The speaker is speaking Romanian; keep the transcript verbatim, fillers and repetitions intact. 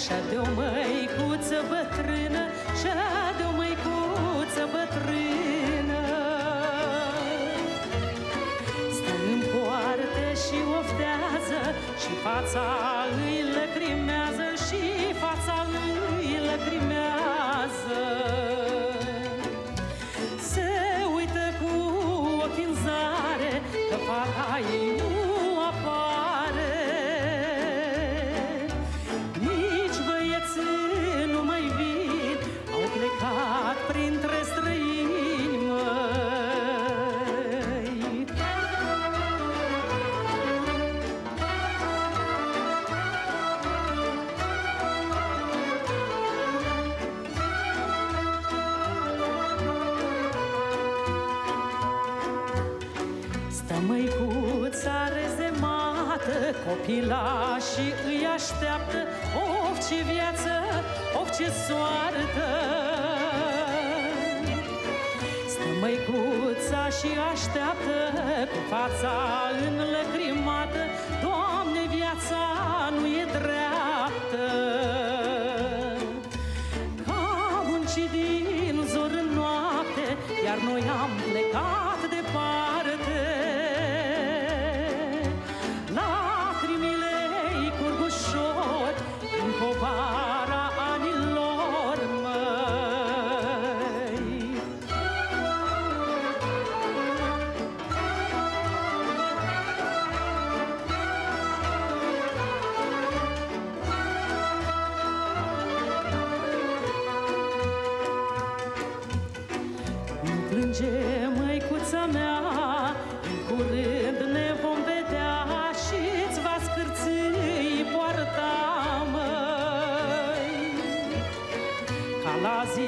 Și de-o măicuță bătrână, și de-o măicuță bătrână, stă în poartă și oftează, și fața îi lăcrimează, și fața îi lăcrimează. Se uită cu ochii în zare, că fata ei nu apare. Nici băieții nu mai vin, au plecat printre străini, măi. Stă măicuța rezemată, copilașii îi așteaptă, of, ce viață, of, ce soartă. Stă măicuța și așteaptă, cu fața înlăcrimată, Doamne, viața nu e dreaptă. Că am muncit din zor în noapte, iar noi am plecat departe. Lacrimile-i curg ușor în povara anilor, măi. Nu plânge, măicuța mea, în curând ne vom vedea, și-ți va scârții poarta, măi. Ca la zi